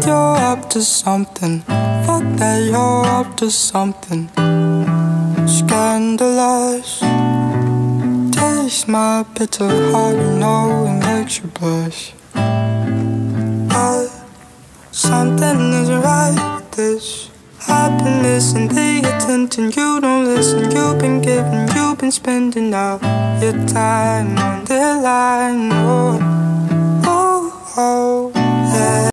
you're up to something. Fuck that you're up to something. Scandalous. Taste my bitter heart, you know it makes you blush. But something isn't right with this. I've been missing the attention. You don't listen, you've been giving, you've been spending all your time on the line. Oh, oh, oh, yeah.